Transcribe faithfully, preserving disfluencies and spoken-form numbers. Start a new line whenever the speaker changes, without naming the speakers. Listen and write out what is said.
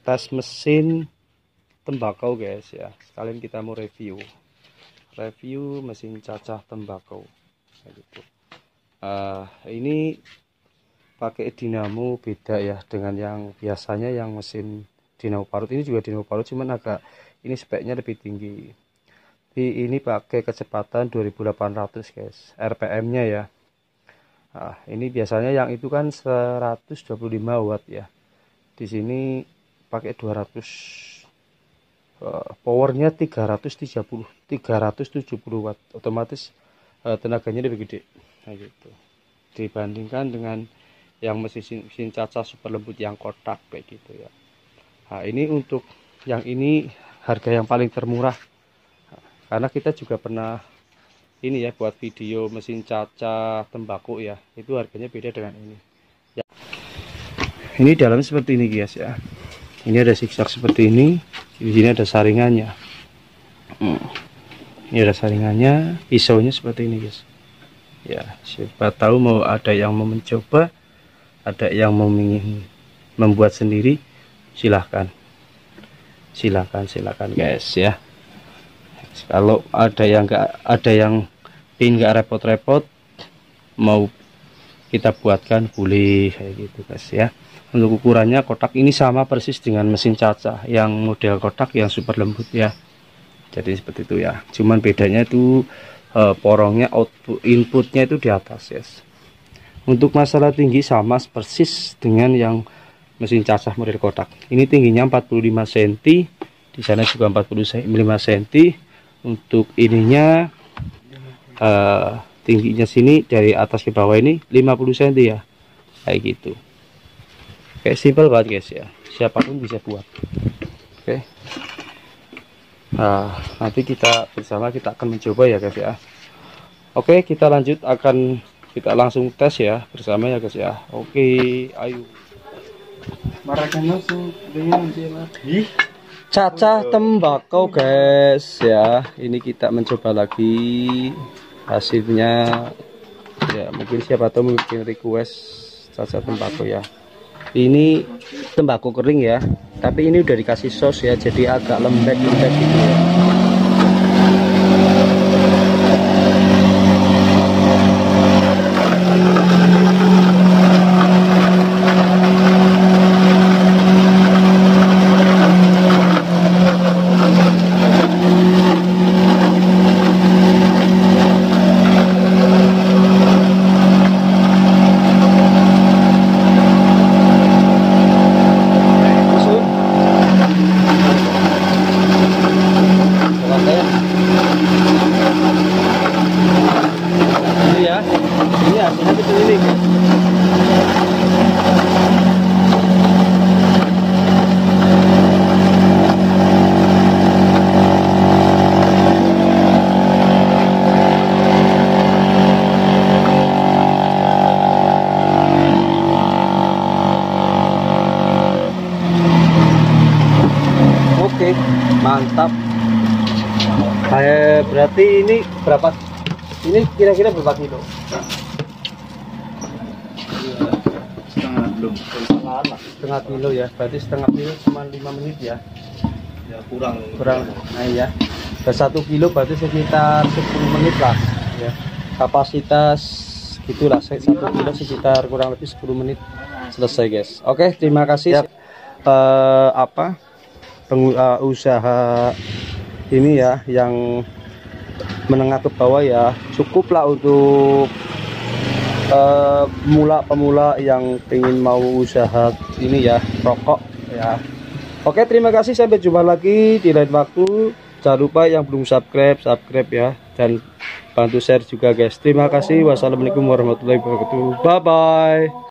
tes mesin tembakau guys ya. Sekalian kita mau review review mesin cacah tembakau gitu. Uh, ini pakai dinamo, beda ya dengan yang biasanya yang mesin dinamo parut. Ini juga dinamo parut, cuman agak ini speknya lebih tinggi. Tapi ini pakai kecepatan dua ribu delapan ratus guys, R P M nya ya. Nah, ini biasanya yang itu kan seratus dua puluh lima watt ya. Di sini pakai dua ratus, uh, powernya tiga ratus tiga puluh tiga ratus tujuh puluh watt, otomatis uh, tenaganya lebih gede. Nah gitu, dibandingkan dengan yang mesin mesin cacah super lembut yang kotak kayak gitu ya. Nah ini untuk yang ini harga yang paling termurah, karena kita juga pernah ini ya buat video mesin cacah tembakau ya, itu harganya beda dengan ini ya. Ini dalamnya seperti ini guys ya. Ini ada zigzag seperti ini, di sini ada saringannya. Hmm. Ini ada saringannya, pisaunya seperti ini guys. Ya, siapa tahu mau ada yang mau mencoba, ada yang mau ingin membuat sendiri, silahkan silahkan silahkan guys ya. Kalau ada yang enggak ada yang ingin nggak repot-repot mau kita buatkan, boleh kayak gitu guys ya. Untuk ukurannya kotak ini sama persis dengan mesin cacah yang model kotak yang super lembut ya. Jadi seperti itu ya, cuman bedanya itu eh, porongnya, output inputnya itu di atas yes. Untuk masalah tinggi sama persis dengan yang mesin cacah model kotak. Ini tingginya empat puluh lima sentimeter, di sana juga empat puluh lima sentimeter. Untuk ininya uh, tingginya sini dari atas ke bawah ini lima puluh sentimeter ya, kayak gitu. Kayak simpel banget guys ya, siapapun bisa buat. Oke, nah nanti kita bersama kita akan mencoba ya guys ya. Oke, kita lanjut, akan kita langsung tes ya bersama ya guys ya. Oke, ayo. Cacah tembakau guys ya, ini kita mencoba lagi hasilnya ya. Mungkin siapa tahu mungkin request cacah tembakau ya. Ini tembakau kering ya, tapi ini udah dikasih sos ya, jadi agak lembek-lembek gitu ya. Ini hasilnya seperti ini guys. Oke, mantap. Kayak berarti ini berapa? Ini kira-kira berapa kilo? Setengah belum. Setengah, setengah kilo ya. Berarti setengah kilo cuma lima menit ya. Ya kurang. Kurang. Nah ya. Dan satu kilo berarti sekitar sepuluh menit lah. Ya. Kapasitas gitulah. Satu kilo sekitar kurang lebih sepuluh menit selesai guys. Oke, terima kasih. Ya. Uh, apa? Pengu uh, usaha ini ya yang menengah ke bawah ya, cukuplah untuk pemula-pemula uh, yang pengen mau usaha ini ya, rokok ya. Oke, terima kasih, sampai jumpa lagi di lain waktu. Jangan lupa yang belum subscribe, subscribe ya, dan bantu share juga guys. Terima kasih. Wassalamualaikum warahmatullahi wabarakatuh. Bye bye.